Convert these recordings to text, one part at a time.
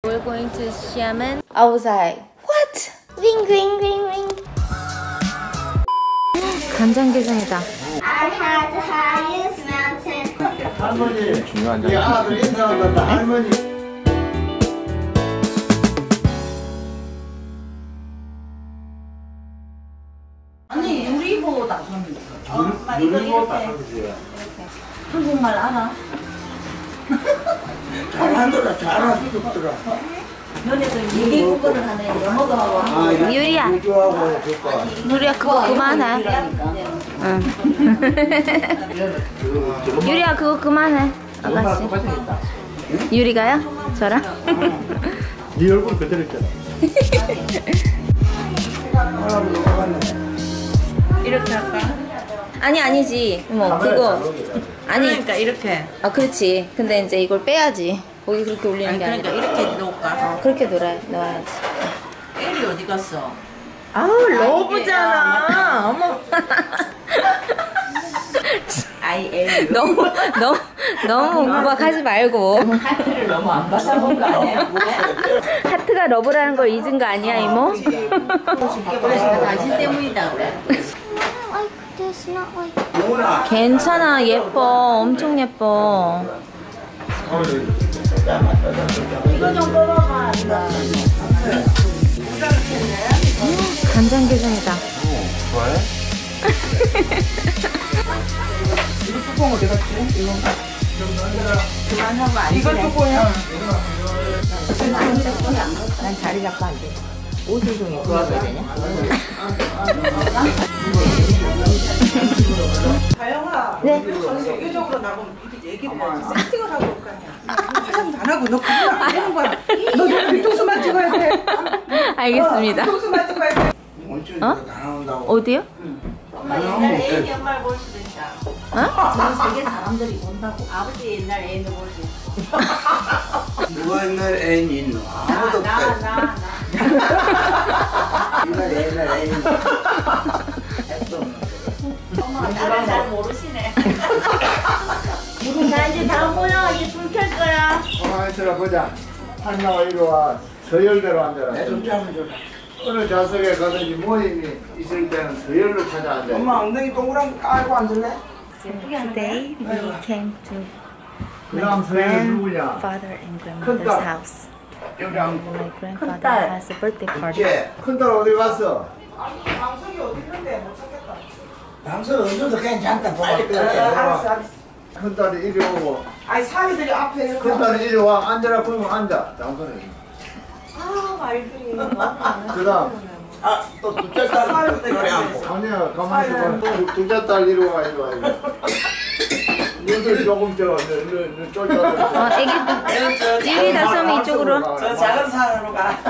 We're going to Xiamen. outside. What? Ring ring ring ring. 간장게장이다. I had the highest mountain. 할머니 중요한 장. 아들 인사한다. 할머니. 아니 우리 보고 나서는 이거 이렇게 한국말 알아? 잘하더라. 잘하더라. 너네들 얘기 국어를 하네. 영어도 하고. 유리야. 유리야 그거 그만해. 응. 유리야 그거 그만해. 아가씨. 유리가요? 저랑? 네 얼굴 그대로 있잖아. 이렇게 할까? 아니 아니지. 뭐 그거 아니. 그러니까 이렇게. 아 그렇지. 근데 이제 이걸 빼야지. 거기 그렇게 올리는 아니 게 그러니까 아니라. 이렇게 놓을까? 그렇게 넣어야지. 엘리 어디 갔어? 아우 러브잖아. 어머. 아이 엘리. 너무 구박하지 말고. 하트를 너무 안 받아본 거 아니에요? 하트가 러브라는 걸 잊은 거 아니야 이모? 그래서 당신 때문이다 그래. Like this, not like. 괜찮아 예뻐 엄청 예뻐. 이거 좀 뽑아봐. 간장게장이다. 좋아해? 이거 뚜껑 어디 갔지? 이거. 그만하고 안 이거 뚜껑이야? 난 자리 잡고 안 돼. 옷을 좀 입고 와야 되냐? 다영아, 네. 세계적으로 나보고 미리 얘기를 해야지. 세팅을 하고 올 거 아니야. 화장도 안 하고 너 그거 안 되는 거야. 너 뒤통수만 찍어야 돼. 알겠습니다. 뒤통수만 찍어야 돼. 어? 어디요? 엄마 옛날 애인 연말 볼 수도 있다. 어? 전 세계 사람들이 본다고. 아버지 옛날 애인도 볼 수 있어. 누가 옛날 애인 있노? 아무도 없다. 나. 옛날 애인. 엄마가 나를 잘 모르시네. 자 이제 다음 모여. 이제 불 켤 거야. 가만히 있어라 보자. 한나와 이리 와. 서열대로 앉아라. 어느 좌석에 가든지 모임이 있을 때는 서열로 찾아 앉아. 엄마 엉덩이 동그란 거 깔고 앉을래? Today we came to 그다음 서열 누구냐? grandfather and grandmother's house. 여장. My grandfather has a birthday party. 이제 큰딸 어디 갔어? 방석이 어디 있는데 못 찾겠다. 방송 언제도 괜찮다. 빨리 알았어, 알았어. 큰딸이 이리 오고. 아니 사위들이 앞에 이렇게. 큰딸이 이리 와. 앉아라. 그러면 앉아. 장소에. 아 말들이. 그다음. 또 둘째 딸은 그래 않고. 아니야. 가만히 있어봐. 둘째 딸 이리 와. 이리 와. 이리 와. 너들 조금 쫄쫄. 애기 유리 다솜이 이쪽으로. 저 작은 산으로 가.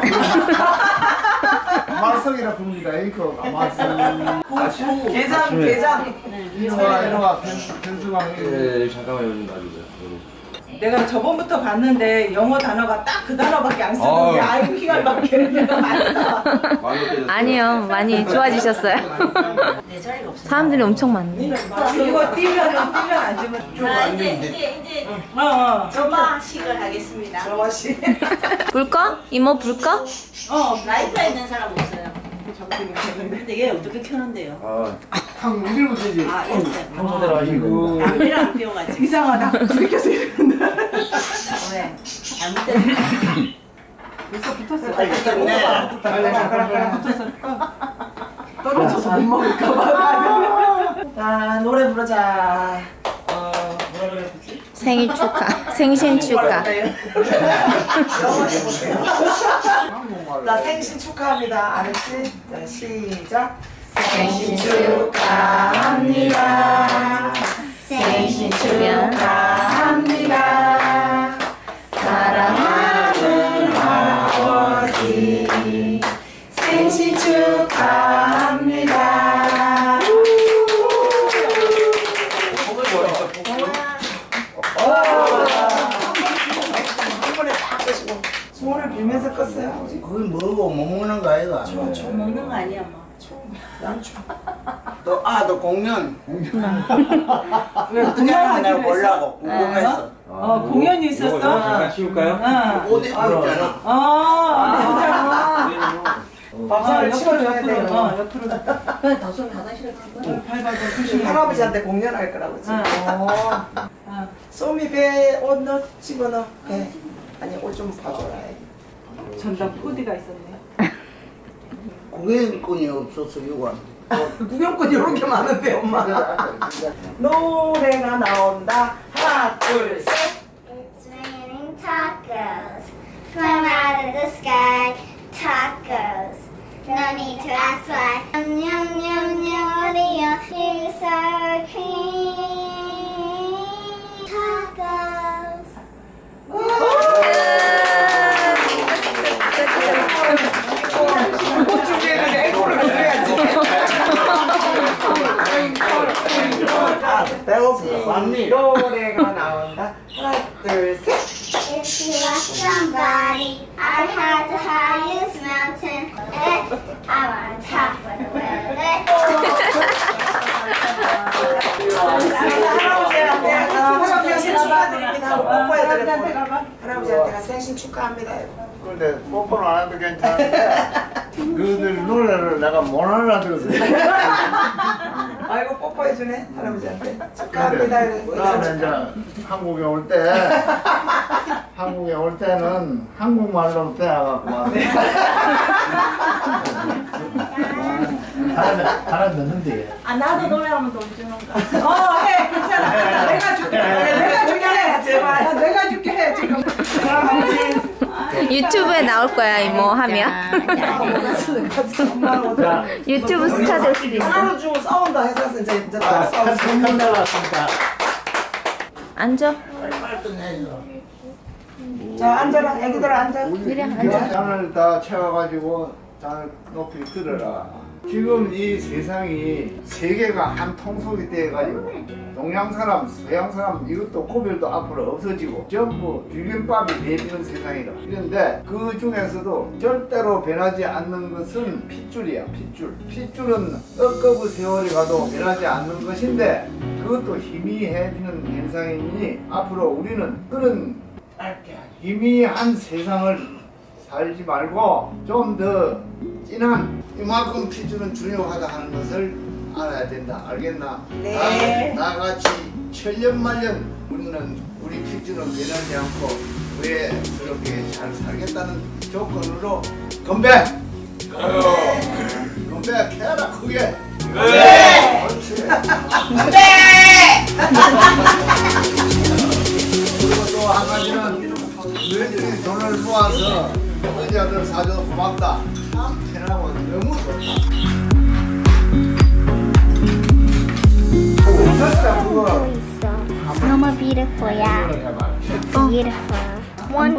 마석이라 부릅니다. 에이커 마석. 게장. 이리 와. 변수광. 예, 잠깐만요. 좀 놔주세요. 내가 저번부터 봤는데 영어 단어가 딱 그 단어밖에 안 쓰는데 아이고 희열밖에 내가 많다. 아니요 많이 좋아지셨어요. 내 자리가 없어. 사람들이 엄청 많네. 이거 뛰면 앉으면 자 이제 점화식을 하겠습니다. 저것이. 불 꺼? 이모 불 꺼? 라이터 있는 사람 없어요. 근데 얘 어떻게 켜는데요? 한 우리부터지. 아 이렇게. 아이고. 담배를 안 피워가지고. 이상하다. 그렇게서 이러는데. 왜? 잘못됐네. 벌써 붙었어. 네. 떨어져서 못 먹을까봐. 자 노래 부르자. 뭐라 그래야 되지? 생일 축하. 생신 축하. 자 생신 축하합니다. 알았지? 자 시작. 생신 축하합니다. 생신 축하합니다. 사랑하는 아버지 생신 축하합니다. 한 번에 딱 끄시고 소원을 빌면서 껐어요. 그게 뭐고 못 먹는 거 아이가? 먹는 거 아니야 뭐. 양초. 너 공연. 왜 어떻게 하는지 내가 공연하기로 보려고 했어? 궁금했어. 공연이 있었어? 잠깐 치울까요? 옷 입고 있잖아. 밥상을 치워줘야 돼. 옆으로. 다솜이 화장실에 간 거야? 밟아줘. 조심히. 할아버지한테 공연할 거라고 지금. 쏘미 배에 옷 넣어 집어넣어. 배. 아니 옷 좀 봐줘라. 전담 코디가 있었네. 구경꾼이 없어서 이거 구경꾼 이렇게 많은데 엄마. 노래가 나온다. 하나 둘 셋. It's raining tacos from out of the sky. Tacos. No need to ask why. Yum yum yum yum yum. Here's sour cream. Tacos. 꽃 준비했는데 앵콜을 해야지. 배고프다. 맞니? 노래가 나온다. 하나 둘 셋. If you lost somebody, I'd have the highest mountain. I'm on top of the world. 할아버지한테 축하드립니다. 뽀뽀해드려. 할아버지한테 가봐. 할아버지한테가 생신 축하합니다. 근데 뽀뽀는 안 해도 괜찮은데 그들 노래를 내가 못 알아들었어. 아이고 뽀뽀해주네 할아버지한테. 축하합니다. 그다음에 이제 한국에 올 때는 한국말로 대화갖고 와. 하나 넣는데. 나도 노래하면 돈 주는 거. 해. 괜찮아. 내가 줄게. 내가 줄게 해. 제발. 내가 줄게 해. 지금. 유튜브에 나올 거야 이모 하면. 유튜브 스타 될 수도 있어. 하나로 주고 싸운다 해서 이제 다 싸우고. 앉아. 자 앉아라. 애기들아 앉아. 잔을 다 채워가지고 잔을 높이 들어라. 지금 이 세상이 세계가 한 통속이 돼가지고 동양 사람, 서양 사람 이것도 구별도 앞으로 없어지고 전부 비빔밥이 되는 세상이다. 그런데 그 중에서도 절대로 변하지 않는 것은 핏줄이야. 핏줄은 억거부 세월이 가도 변하지 않는 것인데 그것도 희미해지는 현상이니 앞으로 우리는 그런 희미한 세상을 살지 말고 좀 더 진한 이만큼 핏줄은 중요하다 하는 것을 알아야 된다. 알겠나? 네. 나같이 천년만년 우리는 우리 핏줄은 변하지 않고 후회스럽게 잘 살겠다는 조건으로 건배! 건배! 해라 크게! 네! 그렇지! 그리고 또 한 가지는 너희들이 돈을 모아서 여자들 사줘서 고맙다. 참 편하고 너무 좋다. No more beautiful, yeah. Beautiful. One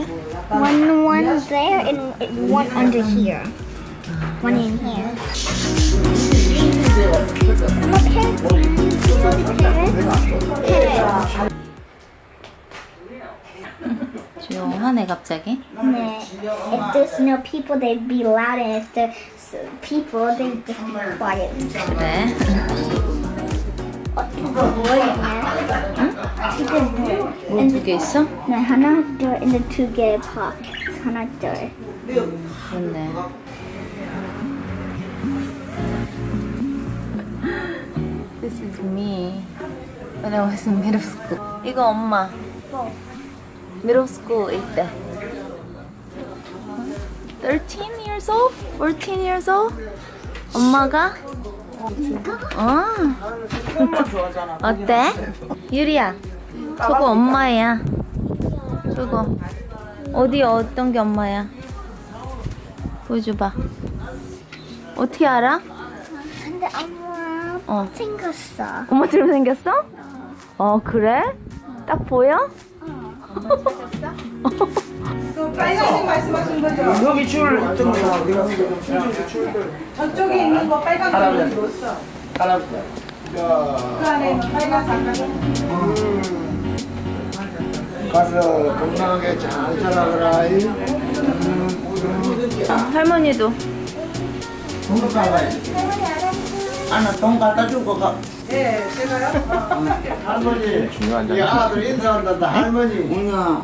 there and one under here. One in here. I'm a parrot. Parrot. 조용하네 갑자기. 네. If there's no people, they'd be loud, and if there's people, they'd just be quiet. 그래. 뭐 두 개 있어? 네, 하나 둘 and 두 개의 pockets. 하나 둘. 그렇네. This is me when I was in middle school. 이거 엄마. middle school 일 때. 13 years old? 14 years old? 엄마가? 어때? 유리야, 저거 엄마야. 저거 어디 어떤 게 엄마야? 보여줘봐. 어떻게 알아? 근데 엄마 생겼어. 엄마처럼 생겼어? 그래? 딱 보여? 또 빨간색 말씀하신 거죠? 여기 줄 좀. 저쪽에 있는 거 빨간 거 넣었어. 할아버지. 그 안에 있는 빨간색. 가서 건강하게 잘 자라거라. 할머니도. 건강하게. 하나 돈 갖다 주고 가. 예, 제가요? 할머니 중요한 이 아들 인사한다 할머니. 뭐냐?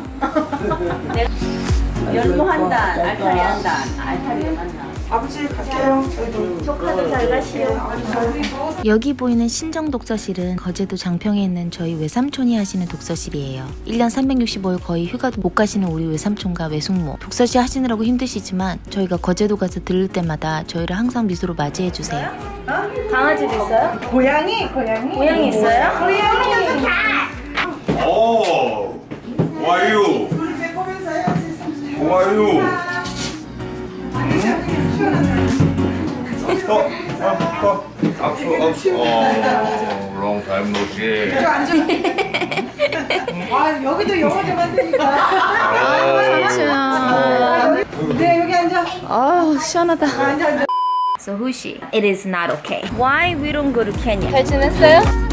연무한다, 알타리 한다, 알타리 한다. 아버지 갈게요. 저희도. 조카들 잘 가시오. 여기 보이는 신정 독서실은 거제도 장평에 있는 저희 외삼촌이 하시는 독서실이에요. 1년 365일 거의 휴가도 못 가시는 우리 외삼촌과 외숙모. 독서실 하시느라고 힘드시지만 저희가 거제도 가서 들를 때마다 저희를 항상 미소로 맞이해주세요. 강아지도 있어요? 고양이? 고양이 있어요? 고양이는 다. 오, 와유, 우리 배꼽에서 해야지. 와유. 악수. long time no see. 저 앉아. 아, 여기도 영어 좀 한다니까. 삼촌. 네, 여기 앉아. 아우 시원하다. 앉아. So Hushi, it is not okay. Why we don't go to Kenya? 잘 지냈어요?